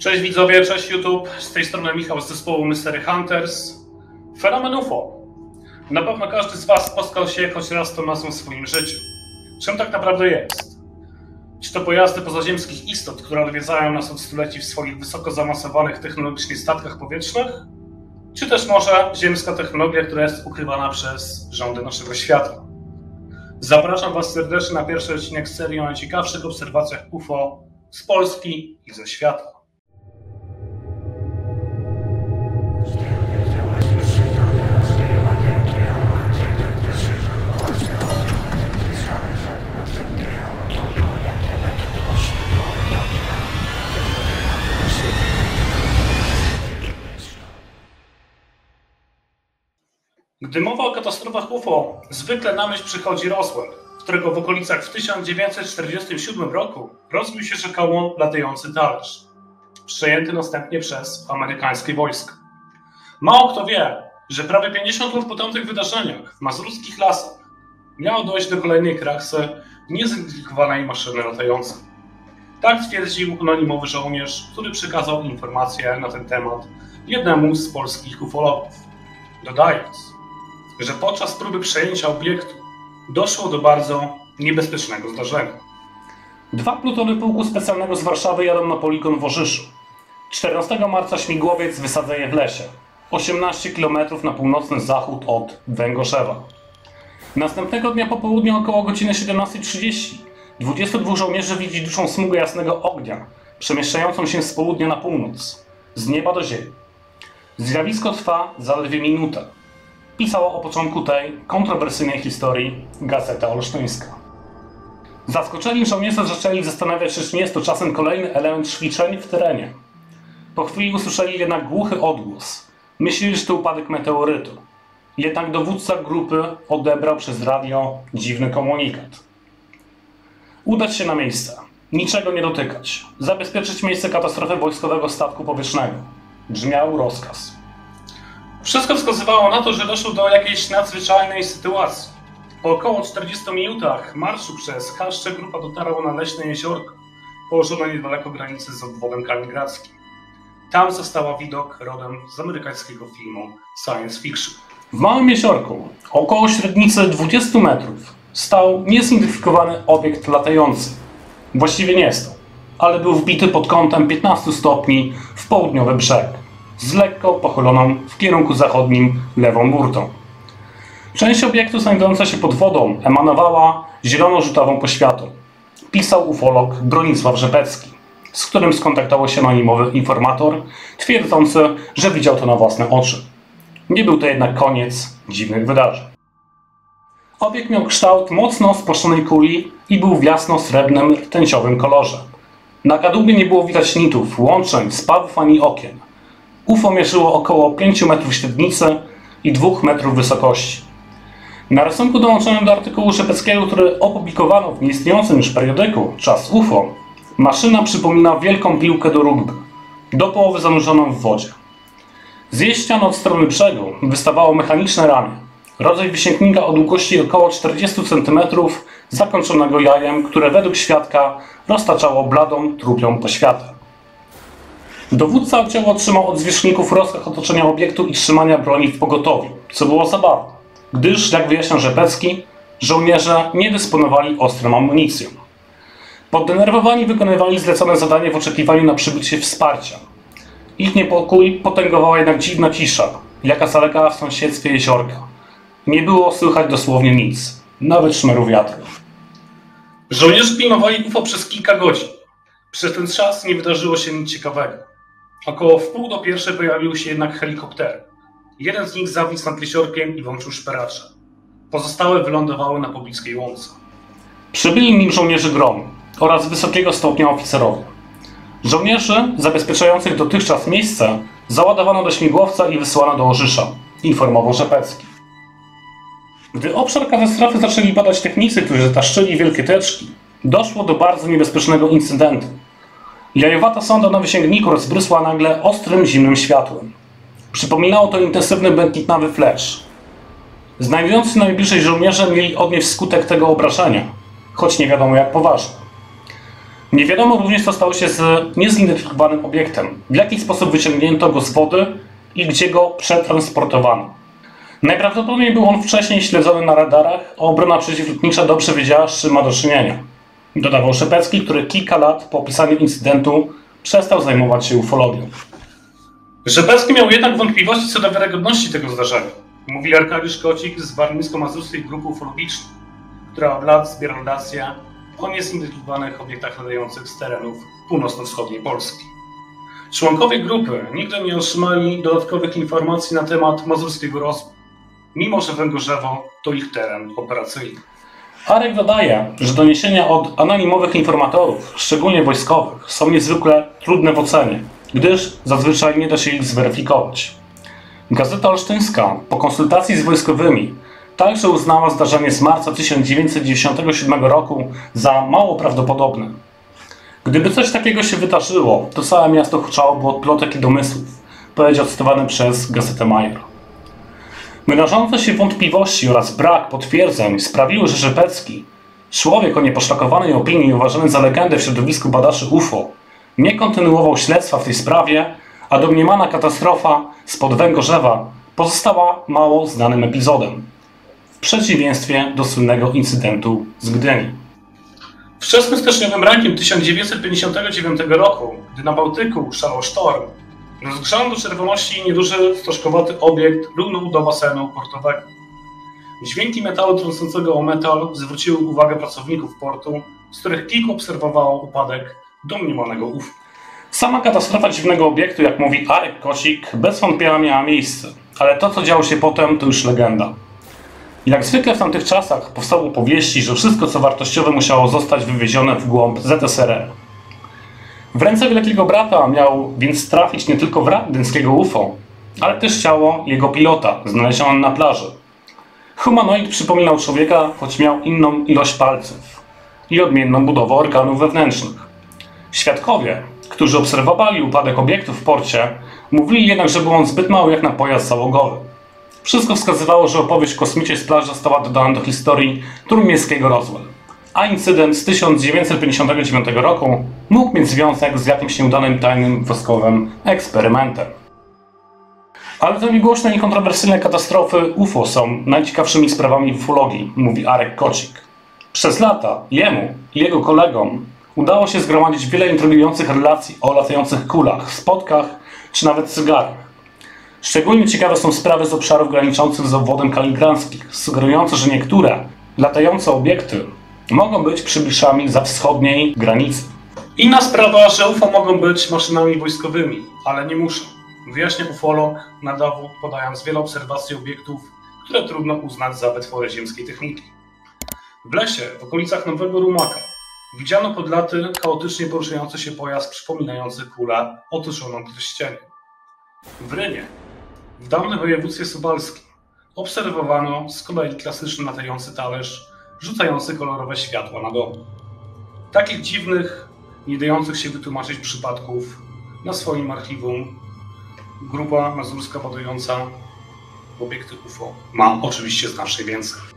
Cześć widzowie, cześć YouTube, z tej strony Michał z zespołu Mystery Hunters. Fenomen UFO. Na pewno każdy z Was spotkał się choć raz z tą nazwą w swoim życiu. Czym tak naprawdę jest? Czy to pojazdy pozaziemskich istot, które odwiedzają nas od stuleci w swoich wysoko zaawansowanych technologicznie statkach powietrznych? Czy też może ziemska technologia, która jest ukrywana przez rządy naszego świata? Zapraszam Was serdecznie na pierwszy odcinek serii o najciekawszych obserwacjach UFO z Polski i ze świata. Gdy mowa o katastrofach UFO, zwykle na myśl przychodzi Roswell, którego w okolicach w 1947 roku rozbił się rzekomo latający talerz, przejęty następnie przez amerykańskie wojska. Mało kto wie, że prawie 50 lat po tamtych wydarzeniach w mazurskich lasach miało dojść do kolejnej kraksy niezidentyfikowanej maszyny latającej. Tak twierdził anonimowy żołnierz, który przekazał informacje na ten temat jednemu z polskich ufologów, dodając, że podczas próby przejęcia obiektu doszło do bardzo niebezpiecznego zdarzenia. 2 plutony Pułku Specjalnego z Warszawy jadą na poligon w Orzyszu. 14 marca śmigłowiec wysadza je w lesie, 18 km na północny zachód od Węgorzewa. Następnego dnia po południu około godziny 17:30 22 żołnierzy widzi dużą smugę jasnego ognia, przemieszczającą się z południa na północ, z nieba do ziemi. Zjawisko trwa zaledwie minutę. Pisała o początku tej kontrowersyjnej historii Gazeta Olsztyńska. Zaskoczeni żołnierze zaczęli zastanawiać się, czy nie jest to czasem kolejny element ćwiczeń w terenie. Po chwili usłyszeli jednak głuchy odgłos. Myśleli, że to upadek meteorytu. Jednak dowódca grupy odebrał przez radio dziwny komunikat. Udać się na miejsce. Niczego nie dotykać. Zabezpieczyć miejsce katastrofy wojskowego statku powietrznego. Brzmiał rozkaz. Wszystko wskazywało na to, że doszło do jakiejś nadzwyczajnej sytuacji. Po około 40 minutach marszu przez Chaszcze grupa dotarła na leśne jeziorko, położone niedaleko granicy z obwodem kaliningradzkim. Tam zastała widok rodem z amerykańskiego filmu science fiction. W małym jeziorku, około średnicy 20 metrów, stał niezidentyfikowany obiekt latający. Właściwie nie stał, ale był wbity pod kątem 15 stopni w południowy brzeg, z lekko pochyloną w kierunku zachodnim lewą burtą. Część obiektu znajdująca się pod wodą emanowała zielono-żółtawą poświatą. Pisał ufolog Bronisław Rzepecki, z którym skontaktował się anonimowy informator, twierdzący, że widział to na własne oczy. Nie był to jednak koniec dziwnych wydarzeń. Obiekt miał kształt mocno spłaszczonej kuli i był w jasno-srebrnym, rtęciowym kolorze. Na kadłubie nie było widać nitów, łączeń, spawów ani okien. UFO mierzyło około 5 metrów średnicy i 2 metrów wysokości. Na rysunku dołączonym do artykułu Rzepeckiego, który opublikowano w nieistniejącym już periodyku Czas UFO, maszyna przypomina wielką piłkę do rugby, do połowy zanurzoną w wodzie. Z jej ścian od strony brzegu wystawało mechaniczne ramię, rodzaj wysięgnika o długości około 40 cm, zakończonego jajem, które według świadka roztaczało bladą, trupią poświatę. Dowódca oddziału otrzymał od zwierzchników rozkaz otoczenia obiektu i trzymania broni w pogotowiu, co było zabawne, gdyż, jak wyjaśniał Rzepecki, żołnierze nie dysponowali ostrą amunicją. Poddenerwowani wykonywali zlecone zadanie w oczekiwaniu na przybycie wsparcia. Ich niepokój potęgowała jednak dziwna cisza, jaka zalegała w sąsiedztwie jeziorka. Nie było słychać dosłownie nic, nawet szmeru wiatru. Żołnierze pilnowali UFO przez kilka godzin. Przez ten czas nie wydarzyło się nic ciekawego. Około wpół do 1 pojawiły się jednak helikoptery. Jeden z nich zawisł nad jeziorkiem i włączył szperacze. Pozostałe wylądowały na pobliskiej łące. Przybyli nim żołnierze GROM oraz wysokiego stopnia oficerowie. Żołnierzy zabezpieczających dotychczas miejsce załadowano do śmigłowca i wysłano do Orzysza, informował Rzepecki. Gdy obszar katastrofy zaczęli badać technicy, którzy zataszczyli wielkie teczki, doszło do bardzo niebezpiecznego incydentu. Jajowata sonda na wysięgniku rozbrysła nagle ostrym, zimnym światłem. Przypominało to intensywny błękitnawy flash. Znajdujący się najbliżej żołnierze mieli odnieść skutek tego obrażenia, choć nie wiadomo jak poważny. Nie wiadomo również, co stało się z niezidentyfikowanym obiektem, w jaki sposób wyciągnięto go z wody i gdzie go przetransportowano. Najprawdopodobniej był on wcześniej śledzony na radarach, a obrona przeciwlotnicza dobrze wiedziała, z czym ma do czynienia. Dodawał Szepecki, który kilka lat po opisaniu incydentu przestał zajmować się ufologią. Szepecki miał jednak wątpliwości co do wiarygodności tego zdarzenia. Mówi Arkadiusz Kocik z Warmińsko-Mazurskiej Grupy Ufologicznej, która od lat zbiera relacje o niezidentyfikowanych obiektach latających z terenów północno-wschodniej Polski. Członkowie grupy nigdy nie otrzymali dodatkowych informacji na temat mazurskiego rosłu, mimo że Węgorzewo to ich teren operacyjny. Arek dodaje, że doniesienia od anonimowych informatorów, szczególnie wojskowych, są niezwykle trudne w ocenie, gdyż zazwyczaj nie da się ich zweryfikować. Gazeta Olsztyńska po konsultacji z wojskowymi także uznała zdarzenie z marca 1997 roku za mało prawdopodobne. Gdyby coś takiego się wydarzyło, to całe miasto huczałoby od plotek i domysłów, powiedział cytowany przez Gazetę Major. Mnożące się wątpliwości oraz brak potwierdzeń sprawiły, że Szepecki, człowiek o nieposzlakowanej opinii uważany za legendę w środowisku badaczy UFO, nie kontynuował śledztwa w tej sprawie, a domniemana katastrofa spod Węgorzewa pozostała mało znanym epizodem, w przeciwieństwie do słynnego incydentu z Gdyni. Wczesnym styczniowym rankiem 1959 roku, gdy na Bałtyku szalał sztorm, rozgrzany do czerwoności nieduży stożkowaty obiekt runął do basenu portowego. Dźwięki metalu trącącego o metal zwróciły uwagę pracowników portu, z których kilku obserwowało upadek domniemanego UFO. Sama katastrofa dziwnego obiektu, jak mówi Arek Kocik, bez wątpienia miała miejsce, ale to, co działo się potem, to już legenda. Jak zwykle w tamtych czasach powstały opowieści, że wszystko, co wartościowe, musiało zostać wywiezione w głąb ZSRR. W ręce Wielkiego Brata miał więc trafić nie tylko wrak gdyńskiego UFO, ale też ciało jego pilota, znalezione na plaży. Humanoid przypominał człowieka, choć miał inną ilość palców i odmienną budowę organów wewnętrznych. Świadkowie, którzy obserwowali upadek obiektu w porcie, mówili jednak, że był on zbyt mały jak na pojazd załogowy. Wszystko wskazywało, że opowieść o kosmicie z plaży została dodana do historii trójmiejskiego Roswell, a incydent z 1959 roku mógł mieć związek z jakimś nieudanym tajnym wojskowym eksperymentem. Ale te niegłośne i niekontrowersyjne katastrofy UFO są najciekawszymi sprawami w ufologii, mówi Arek Kocik. Przez lata jemu i jego kolegom udało się zgromadzić wiele intrygujących relacji o latających kulach, spotkach czy nawet cygarach. Szczególnie ciekawe są sprawy z obszarów graniczących z obwodem kaliningradzkim, sugerujące, że niektóre latające obiekty mogą być przybyszami za wschodniej granicy. Inna sprawa, że UFO mogą być maszynami wojskowymi, ale nie muszą. Wyjaśnia ufolog na dowód, podając wiele obserwacji obiektów, które trudno uznać za wytwory ziemskiej techniki. W lesie, w okolicach Nowego Rumaka, widziano pod laty chaotycznie poruszający się pojazd przypominający kulę otoczoną pierścieniem. W Rynie, w dawnym województwie suwalskim, obserwowano z kolei klasyczny latający talerz rzucający kolorowe światła na dom. Takich dziwnych, nie dających się wytłumaczyć przypadków na swoim archiwum grupa mazurska badająca obiekty UFO ma oczywiście znacznie więcej.